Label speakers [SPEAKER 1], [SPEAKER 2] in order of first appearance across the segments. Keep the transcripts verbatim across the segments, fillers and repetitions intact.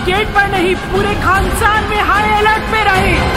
[SPEAKER 1] Gate पर नहीं, पूरे खानसान में हाई अलर्ट पे रहे।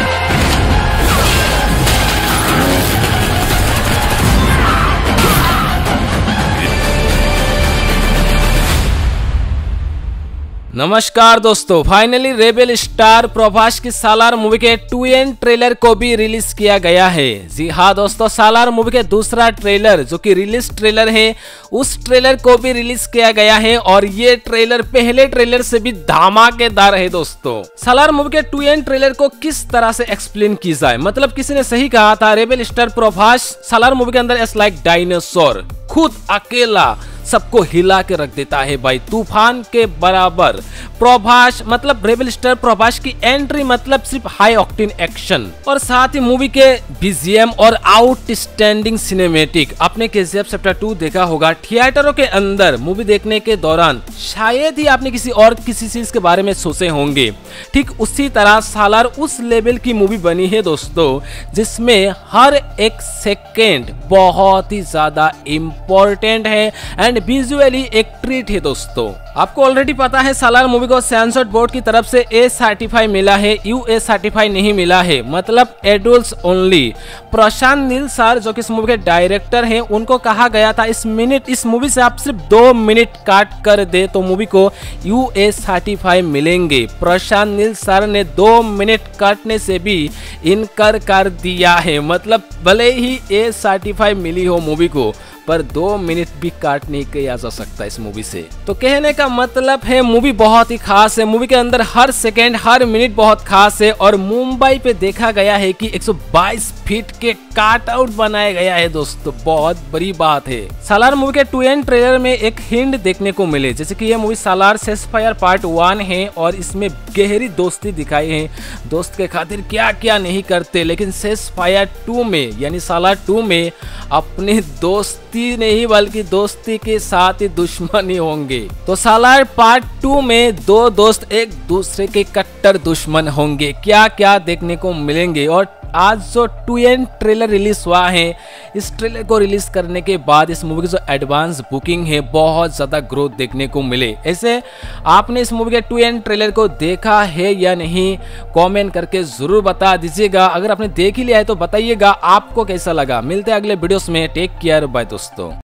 [SPEAKER 2] नमस्कार दोस्तों, फाइनली रेबेल स्टार प्रभास की सालार मूवी के टू एन ट्रेलर को भी रिलीज किया गया है। जी हाँ दोस्तों, सालार मूवी के दूसरा ट्रेलर जो कि रिलीज ट्रेलर है, उस ट्रेलर को भी रिलीज किया गया है और ये ट्रेलर पहले ट्रेलर से भी धमाकेदार है। दोस्तों, सालार मूवी के टू एन ट्रेलर को किस तरह से एक्सप्लेन की जाए, मतलब किसी ने सही कहा था, rebel star Prabhas Salaar movie के अंदर एस लाइक डायनासोर, खुद अकेला सबको हिला के रख देता है भाई, तूफान के बराबर। प्रभास मतलब रेबेल स्टार प्रभास की एंट्री मतलब सिर्फ हाई ऑक्टेन एक्शन और साथ ही मूवी के बीजीएम और आउटस्टैंडिंग सिनेमैटिक। आपने केजीएफ चैप्टर टू देखा होगा थिएटरों के अंदर, मूवी देखने के दौरान शायद ही आपने किसी और किसी चीज के बारे में सोचे होंगे। ठीक उसी तरह सालार उस लेवल की मूवी बनी है दोस्तों, जिसमें हर एक सेकेंड बहुत ही ज्यादा इंपॉर्टेंट है एंड विजुअली एक ट्रीट है। दोस्तों, आपको ऑलरेडी पता है सालार मूवी को सेंसर बोर्ड की तरफ से ए सर्टिफाई मिला है, यू ए सर्टिफाई नहीं मिला है, मतलब adults only. Prashanth Neel sir जो कि इस मूवी के डायरेक्टर हैं, उनको कहा गया था इस मिनट इस मूवी से आप सिर्फ दो मिनट काट कर दे तो मूवी को यू ए सर्टिफाई मिलेंगे। प्रशांत नील सर ने दो मिनट काटने से भी इनकार कर दिया है, मतलब भले ही ए सर्टिफाई मिली हो मूवी को, पर दो मिनट भी काट नहीं किया जा सकता इस मूवी से। तो कहने का मतलब है मूवी बहुत ही खास है, मूवी के अंदर हर सेकेंड हर मिनट बहुत खास है और मुंबई पे देखा गया है कि एक सौ बाईस फीट के काट आउट बनाया गया है। दोस्तों, बहुत बड़ी बात है। सालार मूवी के टू एन ट्रेलर में एक हिंट देखने को मिले, जैसे कि यह movie Salaar ceasefire part one है और इसमें गहरी दोस्ती दिखाई है, दोस्त के खातिर क्या क्या नहीं करते, लेकिन सेसफायर टू में यानी सालार टू में अपने दोस्त नहीं बल्कि दोस्ती के साथ ही दुश्मनी होंगे। तो सालार पार्ट टू में दो दोस्त एक दूसरे के कट्टर दुश्मन होंगे, क्या क्या देखने को मिलेंगे। और आज जो टू एन ट्रेलर रिलीज हुआ है, इस ट्रेलर को रिलीज करने के बाद इस मूवी की जो एडवांस बुकिंग है बहुत ज्यादा ग्रोथ देखने को मिले। ऐसे आपने इस मूवी के टू एन ट्रेलर को देखा है या नहीं, कमेंट करके जरूर बता दीजिएगा। अगर आपने देख ही लिया है तो बताइएगा आपको कैसा लगा। मिलते हैं अगले वीडियोस में, टेक केयर, बाय दोस्तों।